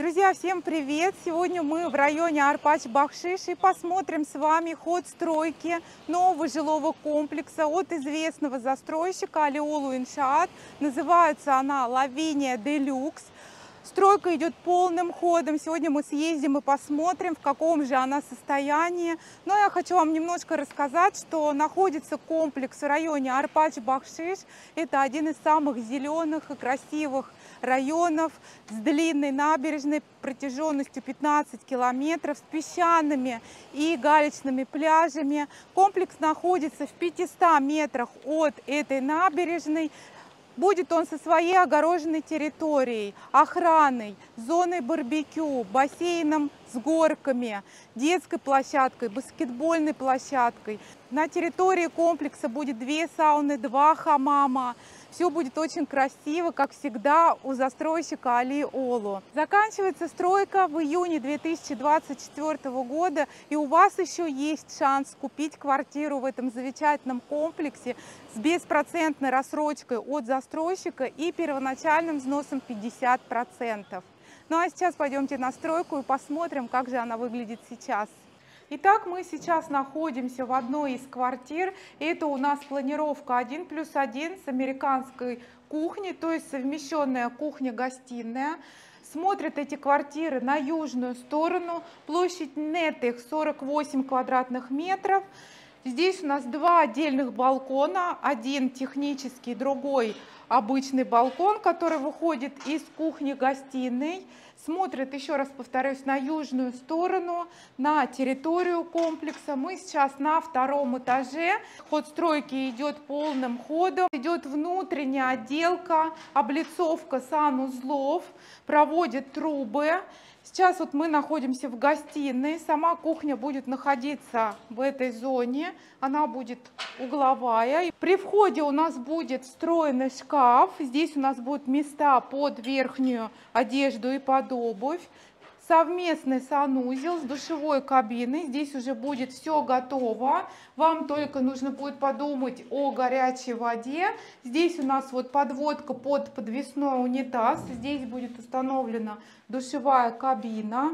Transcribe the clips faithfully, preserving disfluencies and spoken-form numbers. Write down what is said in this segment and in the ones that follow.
Друзья, всем привет! Сегодня мы в районе Арпач-Бахшиш и посмотрим с вами ход стройки нового жилого комплекса от известного застройщика Алиолу Иншаат. Называется она Лавиния Делюкс. Стройка идет полным ходом. Сегодня мы съездим и посмотрим, в каком же она состоянии. Но я хочу вам немножко рассказать, что находится комплекс в районе Арпач-Бахшиш. Это один из самых зеленых и красивых районов с длинной набережной протяженностью пятнадцать километров, с песчаными и галечными пляжами. Комплекс находится в пятистах метрах от этой набережной. Будет он со своей огороженной территорией, охраной, зоной барбекю, бассейном с горками, детской площадкой, баскетбольной площадкой. На территории комплекса будет две сауны, два хамама. Все будет очень красиво, как всегда, у застройщика Алиолу. Заканчивается стройка в июне две тысячи двадцать четвёртого года, и у вас еще есть шанс купить квартиру в этом замечательном комплексе с беспроцентной рассрочкой от застройщика и первоначальным взносом пятьдесят процентов. Ну а сейчас пойдемте на стройку и посмотрим, как же она выглядит сейчас. Итак, мы сейчас находимся в одной из квартир. Это у нас планировка один плюс один с американской кухней, то есть совмещенная кухня-гостиная. Смотрят эти квартиры на южную сторону. Площадь нетых сорок восемь квадратных метров. Здесь у нас два отдельных балкона. Один технический, другой обычный балкон, который выходит из кухни-гостиной. Смотрит, еще раз повторюсь, на южную сторону, на территорию комплекса. Мы сейчас на втором этаже. Ход стройки идет полным ходом. Идет внутренняя отделка, облицовка санузлов, проводят трубы. Сейчас вот мы находимся в гостиной. Сама кухня будет находиться в этой зоне. Она будет угловая. При входе у нас будет встроенный шкаф. Здесь у нас будут места под верхнюю одежду и под обувь. Совместный санузел с душевой кабиной. Здесь уже будет все готово. Вам только нужно будет подумать о горячей воде. Здесь у нас вот подводка под подвесной унитаз. Здесь будет установлена душевая кабина.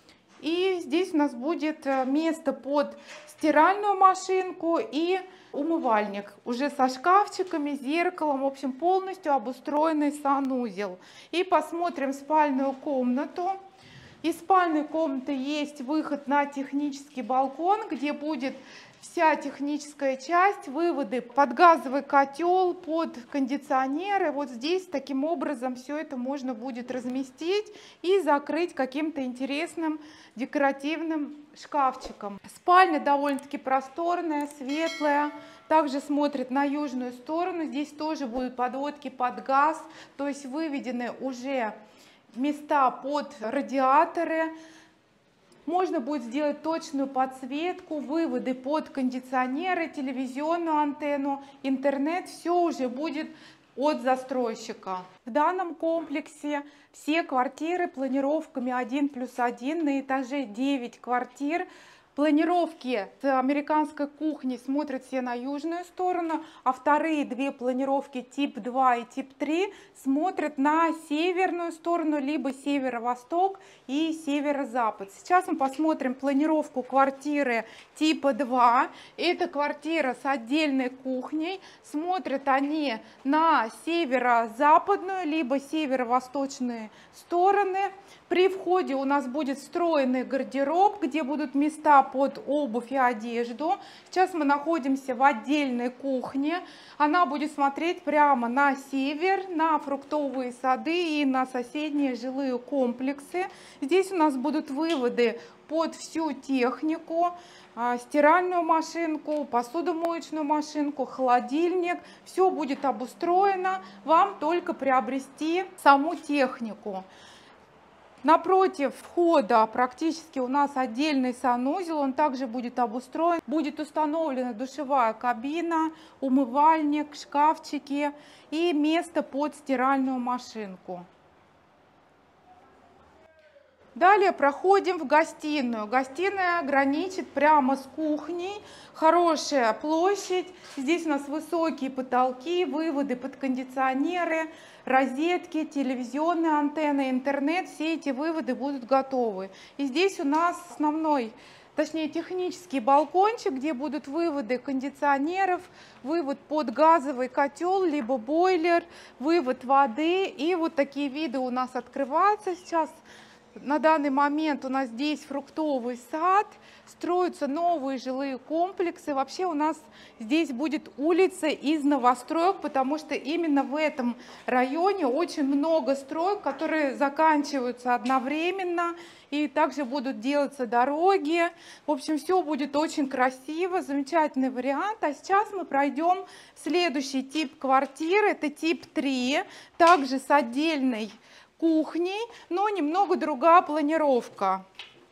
И здесь у нас будет место под стиральную машинку и умывальник. Уже со шкафчиками, зеркалом. В общем, полностью обустроенный санузел. И посмотрим спальную комнату. Из спальной комнаты есть выход на технический балкон, где будет вся техническая часть, выводы под газовый котел, под кондиционеры. Вот здесь таким образом все это можно будет разместить и закрыть каким-то интересным декоративным шкафчиком. Спальня довольно-таки просторная, светлая. Также смотрит на южную сторону. Здесь тоже будут подводки под газ, то есть выведены уже места под радиаторы. Можно будет сделать точную подсветку, выводы под кондиционеры, телевизионную антенну, интернет. Все уже будет от застройщика. В данном комплексе все квартиры планировками один плюс один, на этаже девять квартир. Планировки с американской кухни смотрят все на южную сторону, а вторые две планировки тип два и тип три смотрят на северную сторону, либо северо-восток и северо-запад. Сейчас мы посмотрим планировку квартиры типа два. Это квартира с отдельной кухней. Смотрят они на северо-западную, либо северо-восточные стороны. При входе у нас будет встроенный гардероб, где будут места под обувь и одежду. Сейчас мы находимся в отдельной кухне. Она будет смотреть прямо на север, на фруктовые сады и на соседние жилые комплексы. Здесь у нас будут выводы под всю технику. Стиральную машинку, посудомоечную машинку, холодильник. Все будет обустроено. Вам только приобрести саму технику. Напротив входа практически у нас отдельный санузел, он также будет обустроен. Будет установлена душевая кабина, умывальник, шкафчики и место под стиральную машинку. Далее проходим в гостиную. Гостиная граничит прямо с кухней. Хорошая площадь. Здесь у нас высокие потолки, выводы под кондиционеры, розетки, телевизионные антенны, интернет. Все эти выводы будут готовы. И здесь у нас основной, точнее технический балкончик, где будут выводы кондиционеров, вывод под газовый котел, либо бойлер, вывод воды. И вот такие виды у нас открываются сейчас. На данный момент у нас здесь фруктовый сад, строятся новые жилые комплексы. Вообще у нас здесь будет улица из новостроек, потому что именно в этом районе очень много строек, которые заканчиваются одновременно. И также будут делаться дороги. В общем, все будет очень красиво, замечательный вариант. А сейчас мы пройдем следующий тип квартиры, это тип три, также с отдельной кухней, но немного другая планировка.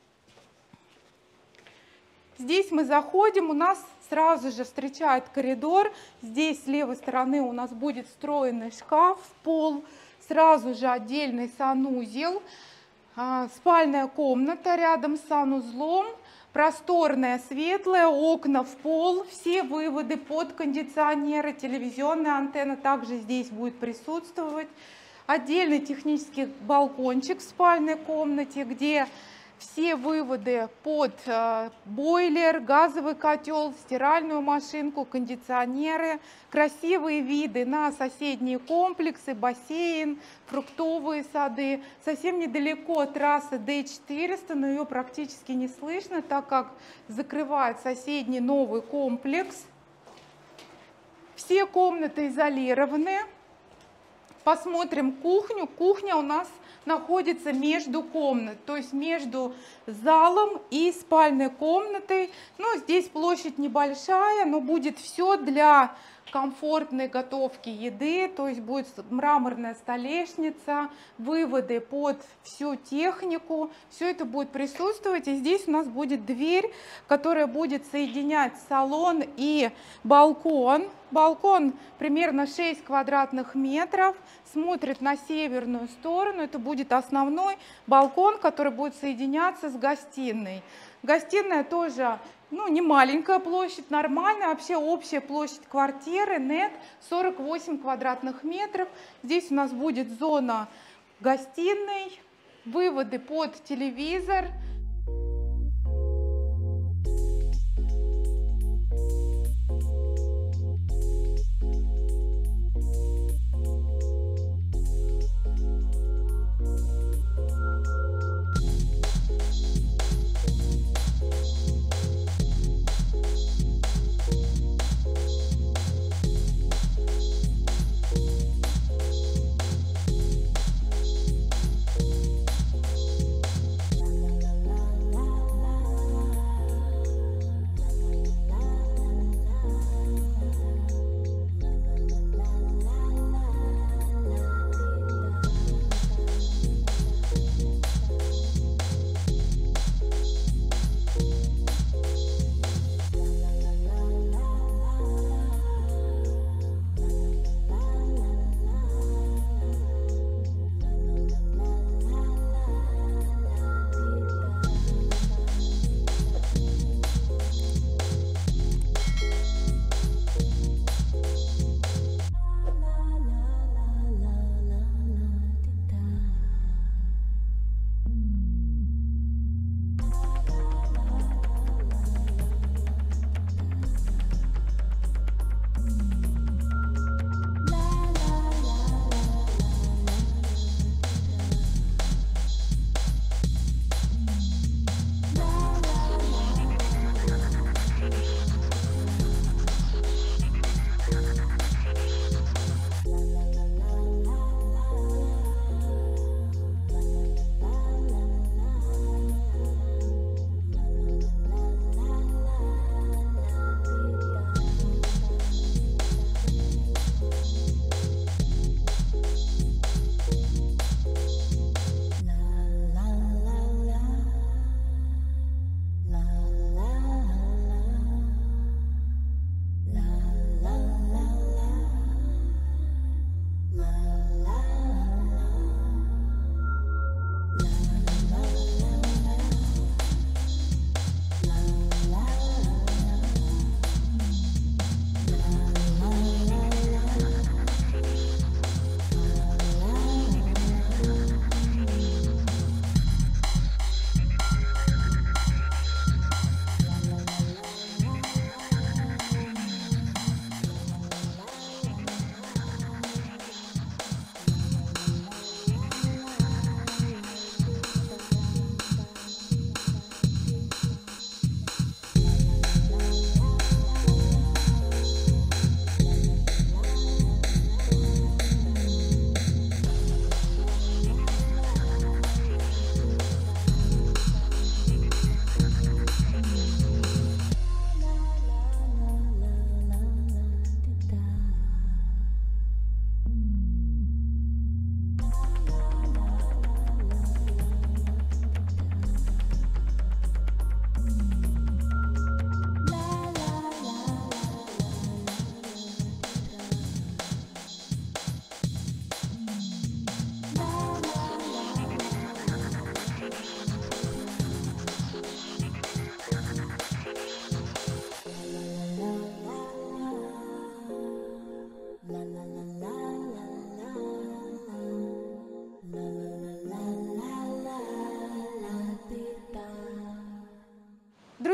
Здесь мы заходим, у нас сразу же встречает коридор. Здесь с левой стороны у нас будет встроенный шкаф в пол, сразу же отдельный санузел, спальная комната рядом с санузлом, просторная, светлая, окна в пол, все выводы под кондиционеры, телевизионная антенна также здесь будет присутствовать. Отдельный технический балкончик в спальной комнате, где все выводы под э, бойлер, газовый котел, стиральную машинку, кондиционеры, красивые виды на соседние комплексы, бассейн, фруктовые сады. Совсем недалеко трасса Д четыреста, но ее практически не слышно, так как закрывает соседний новый комплекс. Все комнаты изолированы. Посмотрим кухню. Кухня у нас находится между комнат, то есть между залом и спальной комнатой. Но здесь площадь небольшая, но будет все для комфортной готовки еды, то есть будет мраморная столешница, выводы под всю технику, все это будет присутствовать. И здесь у нас будет дверь, которая будет соединять салон и балкон. Балкон примерно шесть квадратных метров, смотрит на северную сторону. Это будет основной балкон, который будет соединяться с гостиной. Гостиная тоже, ну, не маленькая площадь, нормальная. Вообще общая площадь квартиры нет сорок восемь квадратных метров. Здесь у нас будет зона гостиной, выводы под телевизор.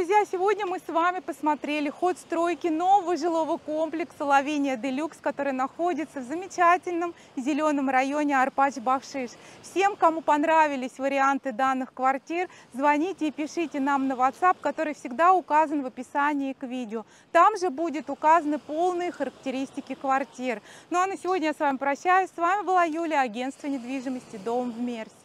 Друзья, сегодня мы с вами посмотрели ход стройки нового жилого комплекса Лавиния Делюкс, который находится в замечательном зеленом районе Арпач-Бахшиш. Всем, кому понравились варианты данных квартир, звоните и пишите нам на WhatsApp, который всегда указан в описании к видео. Там же будет указаны полные характеристики квартир. Ну а на сегодня я с вами прощаюсь. С вами была Юлия, агентство недвижимости «Дом в Мерсе».